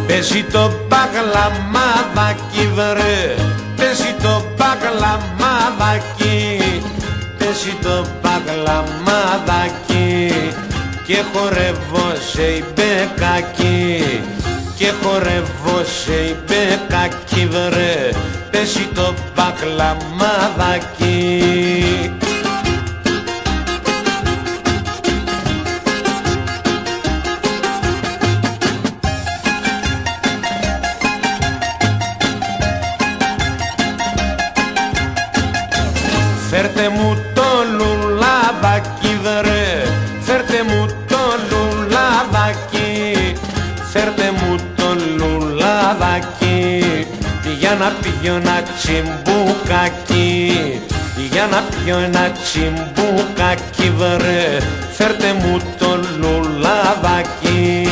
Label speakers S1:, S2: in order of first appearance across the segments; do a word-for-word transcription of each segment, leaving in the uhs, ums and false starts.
S1: Παίζει το μπαγλαμάδακι βρε, παίζει το μπαγλαμάδακι, παίζει το μπαγλαμάδακι και χορεύω σε μπεκάκι, και χορεύω σε μπεκάκι βρε, παίζει το μπαγλαμάδακι. Φέρτε μου το λουλαδάκι βρε, φέρτε μου το λουλαδάκι, φέρτε μου το λουλαδάκι, για να πιω ένα τσιμπουκάκι, για να πιω ένα τσιμπουκάκι βρε, φέρτε μου το λουλαδάκι.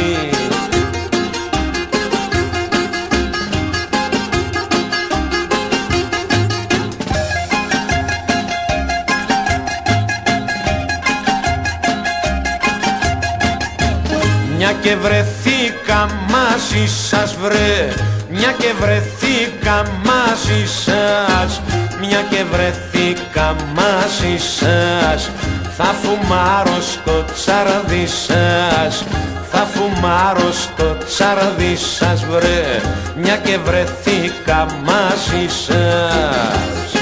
S1: Μια και βρεθήκα μαζί σας βρε, μια και βρεθήκα μαζί σας, μια και βρεθήκα μαζί σας, θα φουμάρω στο τσαρδί σας, θα φουμάρω στο τσαρδί σας βρε, μια και βρεθήκα μαζί σας.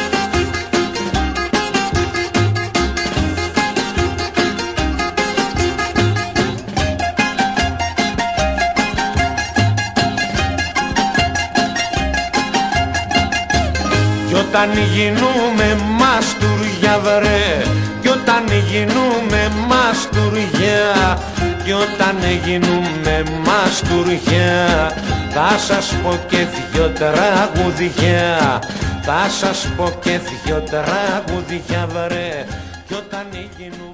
S1: Κι όταν γίνουμε μαστουριά βρε, κι όταν γίνουμε μαστουριά, κι όταν γίνουμε μαστουριά, θα σας πω και δυο τραγουδιά, θα σας πω και δυο τραγουδιά βρε, κι όταν γίνουμε